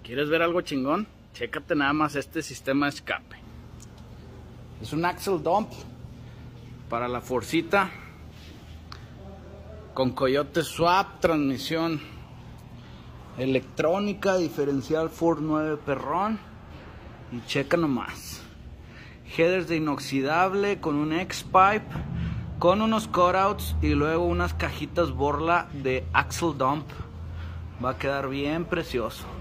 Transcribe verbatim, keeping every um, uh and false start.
¿Quieres ver algo chingón? Chécate nada más este sistema de escape. Es un axle dump para la Forcita con Coyote Swap, transmisión electrónica, diferencial Ford nueve perrón. Y checa nomás. Headers de inoxidable con un X-Pipe, con unos cutouts y luego unas cajitas Borla de axle dump. Va a quedar bien precioso.